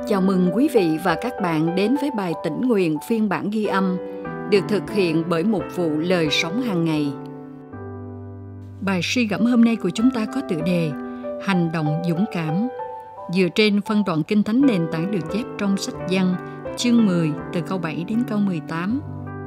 Chào mừng quý vị và các bạn đến với bài tĩnh nguyện phiên bản ghi âm được thực hiện bởi Mục vụ Lời Sống Hàng Ngày. Bài suy gẫm hôm nay của chúng ta có tựa đề Hành động dũng cảm, dựa trên phân đoạn Kinh Thánh nền tảng được chép trong sách Giăng, chương 10 từ câu 7 đến câu 18.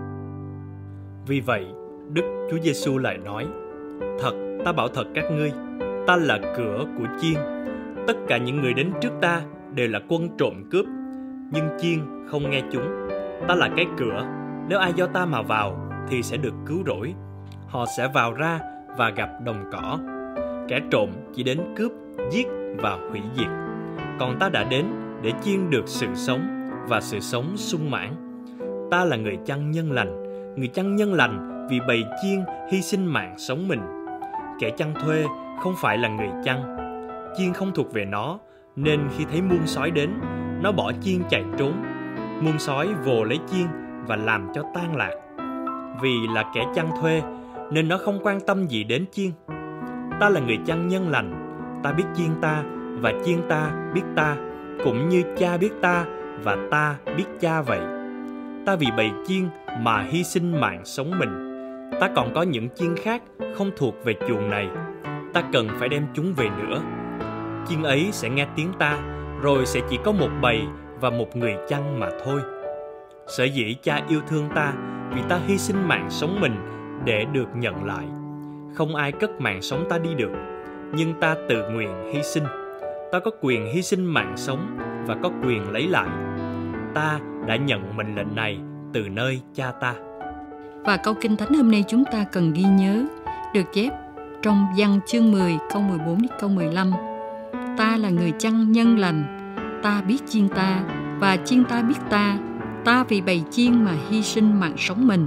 Vì vậy, Đức Chúa Giêsu lại nói: Thật, ta bảo thật các ngươi, ta là cửa của chiên. Tất cả những người đến trước ta đều là quân trộm cướp, nhưng chiên không nghe chúng. Ta là cái cửa, nếu ai do ta mà vào thì sẽ được cứu rỗi. Họ sẽ vào ra và gặp đồng cỏ. Kẻ trộm chỉ đến cướp, giết và hủy diệt. Còn ta đã đến để chiên được sự sống và sự sống sung mãn. Ta là người chăn nhân lành, người chăn nhân lành vì bầy chiên hy sinh mạng sống mình. Kẻ chăn thuê không phải là người chăn. Chiên không thuộc về nó, nên khi thấy muôn sói đến, nó bỏ chiên chạy trốn. Muôn sói vồ lấy chiên và làm cho tan lạc. Vì là kẻ chăn thuê, nên nó không quan tâm gì đến chiên. Ta là người chăn nhân lành, ta biết chiên ta và chiên ta biết ta, cũng như cha biết ta và ta biết cha vậy. Ta vì bầy chiên mà hy sinh mạng sống mình. Ta còn có những chiên khác không thuộc về chuồng này, ta cần phải đem chúng về nữa. Chiên ấy sẽ nghe tiếng ta, rồi sẽ chỉ có một bầy và một người chăn mà thôi. Sở dĩ cha yêu thương ta vì ta hy sinh mạng sống mình để được nhận lại. Không ai cất mạng sống ta đi được, nhưng ta tự nguyện hy sinh. Ta có quyền hy sinh mạng sống và có quyền lấy lại. Ta đã nhận mệnh lệnh này từ nơi cha ta. Và câu Kinh Thánh hôm nay chúng ta cần ghi nhớ được chép trong Giăng chương 10 câu 14 đến câu 15. Ta là người chăn nhân lành, ta biết chiên ta và chiên ta biết ta, ta vì bầy chiên mà hy sinh mạng sống mình.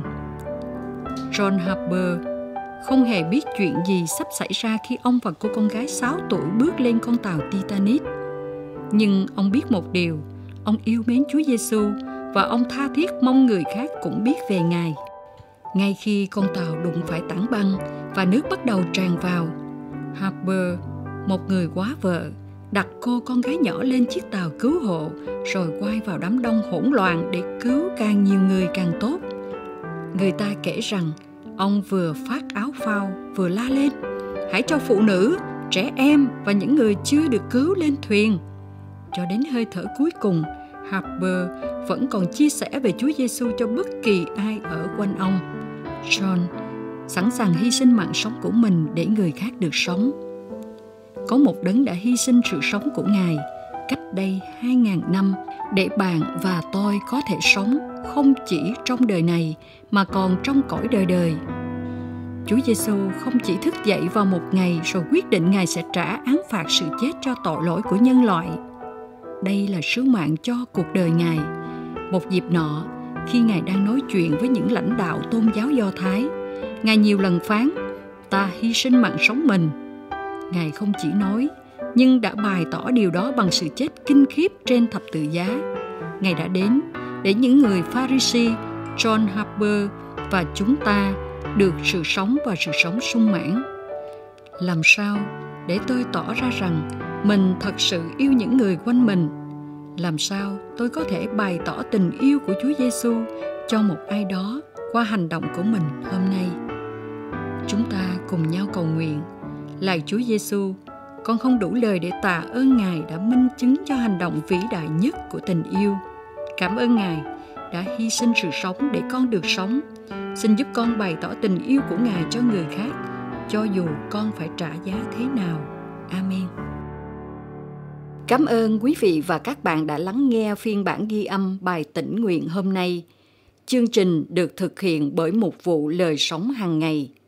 John Harper không hề biết chuyện gì sắp xảy ra khi ông và cô con gái 6 tuổi bước lên con tàu Titanic. Nhưng ông biết một điều, ông yêu mến Chúa Giêsu và ông tha thiết mong người khác cũng biết về Ngài. Ngay khi con tàu đụng phải tảng băng và nước bắt đầu tràn vào, Harper, một người quá vợ, đặt cô con gái nhỏ lên chiếc tàu cứu hộ rồi quay vào đám đông hỗn loạn để cứu càng nhiều người càng tốt. Người ta kể rằng ông vừa phát áo phao vừa la lên: hãy cho phụ nữ, trẻ em và những người chưa được cứu lên thuyền. Cho đến hơi thở cuối cùng, Harper vẫn còn chia sẻ về Chúa Giêsu cho bất kỳ ai ở quanh ông. John sẵn sàng hy sinh mạng sống của mình để người khác được sống. Có một đấng đã hy sinh sự sống của Ngài cách đây 2000 năm để bạn và tôi có thể sống không chỉ trong đời này mà còn trong cõi đời đời. Chúa Giêsu không chỉ thức dậy vào một ngày rồi quyết định Ngài sẽ trả án phạt sự chết cho tội lỗi của nhân loại. Đây là sứ mạng cho cuộc đời Ngài. Một dịp nọ, khi Ngài đang nói chuyện với những lãnh đạo tôn giáo Do Thái, Ngài nhiều lần phán: ta hy sinh mạng sống mình. Ngài không chỉ nói, nhưng đã bày tỏ điều đó bằng sự chết kinh khiếp trên thập tự giá. Ngài đã đến để những người Pha-ri-si, John Harper và chúng ta được sự sống và sự sống sung mãn. Làm sao để tôi tỏ ra rằng mình thật sự yêu những người quanh mình? Làm sao tôi có thể bày tỏ tình yêu của Chúa Giêsu cho một ai đó qua hành động của mình hôm nay? Chúng ta cùng nhau cầu nguyện. Lạy Chúa Giêsu, con không đủ lời để tạ ơn Ngài đã minh chứng cho hành động vĩ đại nhất của tình yêu. Cảm ơn Ngài đã hy sinh sự sống để con được sống. Xin giúp con bày tỏ tình yêu của Ngài cho người khác, cho dù con phải trả giá thế nào. Amen. Cảm ơn quý vị và các bạn đã lắng nghe phiên bản ghi âm bài tĩnh nguyện hôm nay. Chương trình được thực hiện bởi Mục vụ Lời Sống Hàng Ngày.